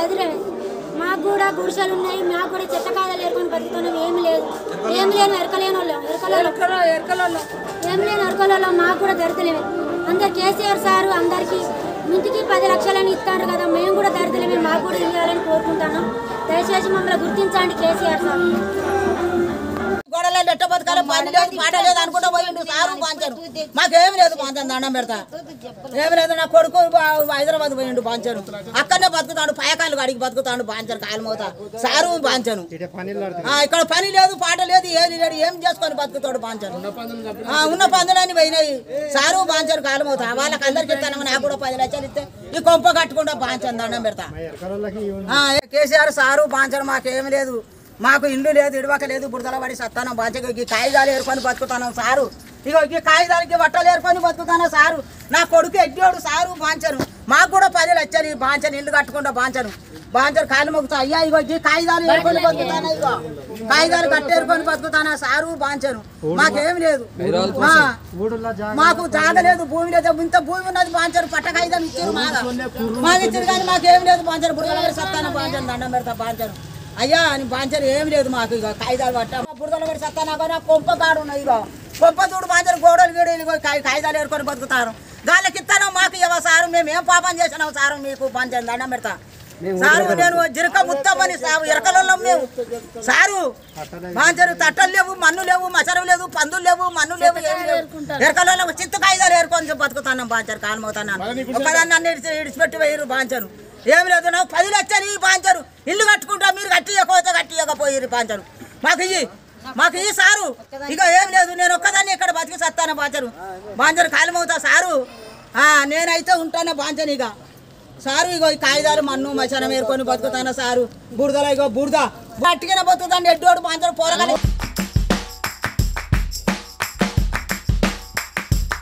బెదిరే మాకు కూడా గుడిసెలు ఉన్నాయి, మాకు కూడా చెత్త కాయలు ఏరుకొని బతుకుతున్నాం. ఏమి లేను ఎరకలేని వాళ్ళం మాకు కూడా దొరకలేము. అందరు కేసీఆర్ సారు అందరికీ ఇంటికి 10 లక్షలని ఇస్తారు కదా, మేము కూడా దొరకలేము, మాకు కూడా ఇవ్వాలని కోరుకుంటున్నాం. దయచేసి మమ్మల్ని గుర్తించండి కేసీఆర్ సార్. గొడవలు ఎట్ట బతకాలి, పని లేదు పాట లేదు అనుకుంటూ పోయిండు సారు బాంచను. మాకేమి లేదు బాంచను, దండం పెడతా ఏమి లేదు. నా కొడుకు హైదరాబాద్ పోయిండు బాంచను, అక్కడనే బతుకుతాడు, పాయకాయలు అడిగి బతుకుతాడు బాంచను కాయలమోత సారు బాంచను. ఇక్కడ పని లేదు పాట లేదు ఏది లేదు, ఏం చేసుకొని బతుకుతాడు బాంచను. ఉన్న పందులన్నీ పోయినాయి సారు బాంచను కాయలమోత. వాళ్ళకి అందరికి ఇస్తాను, నాకు కూడా 10 లక్షలు ఇస్తే ఈ కొంప కట్టుకుంటా బాంచను, దండం పెడతా. కేసీఆర్ సారు బాంచను, మాకేమి లేదు, మాకు ఇల్లు లేదు, ఇడవక లేదు, బుడతల పడి సత్తానం బాంచగా ఈ కాగితాలు ఏరుకొని బతుకుతాను సారు. ఇగో ఈ కాగితాలకి బట్టలు ఏరుకొని బతుకుతాను సారు. నా కొడుకు ఎడ్డోడు సారు బాంచను, మాకు కూడా 10 లక్షలు బాంచను, ఇల్లు కట్టుకుంటా బాంచను కాలు మొక్కుతా. అయ్యా ఇగో ఈ కాగితాలు ఏరుకొని బతుకుతానా, ఇగో కాగితాలు కట్టేరుకొని బతుకుతానా సారు బాంచను. మాకేమి లేదు, మాకు జాగ లేదు, భూమి లేదు, ఇంత భూమి ఉన్నది బాంచను. పట్ట కాగితం ఇచ్చారు మాకు ఇచ్చారు కానీ మాకేమి లేదు బాంచను. బుడతల పడి సత్తానం బాంచను, దండం పెడతా బాంచను. అయ్యా అని బాంచరు ఏమి లేదు మాకు. ఇక కాగితాలు పట్ట బురదలు పడి సత్తానా కొంప కాడు ఉన్నాయి, ఇగో కొంప చూడు బాంచరు గోడలు గీడలు కాగితాలు ఏరుకొని బతుకుతారు. గాలికి ఇస్తాను మాకు ఇవ్వ సారు, మేము ఏం పాపం చేసినాం సారు మీకు బాంచరు, దండం పెడతా సారు. నేను జిరక ముత్తమని సాగు ఎరకలలో మేము సారు బాంచరు. తట్టలు లేవు, మన్ను లేవు, మసరం లేదు, పందులు లేవు, మన్ను లేవు, ఏం లేవు. ఎరకలలో చిత్తు కాగితాలు ఏరుకొని బతుకుతున్నాం బాంచరు, కాలమవుతున్నాను. ఒకదాన్ని అన్ని ఇడిచిపెట్టి వేయరు బాంచరు. ఏమి లేదు, నాకు 10 లక్షలు బాంచరు, ఇల్లు కట్టుకుంటా, మీరు కట్టియకపోతే కట్టియకపోయి బాంచరు. మాకు ఈ సారు ఇక ఏం లేదు, నేను ఒక్కదాన్ని ఇక్కడ బతికి సత్తాను బాంచరు కాలమవుతా సారు. నేనైతే ఉంటాను బాంచను ఇక సారు. ఇగో ఈ కాగితాలు మన్ను మచనం ఏరుకొని బతుకుతాను సారు. బురదలో ఇగో బురద గట్టిగా బతుకుతాను ఎడ్డోడు బాంచరు పోరగాలి.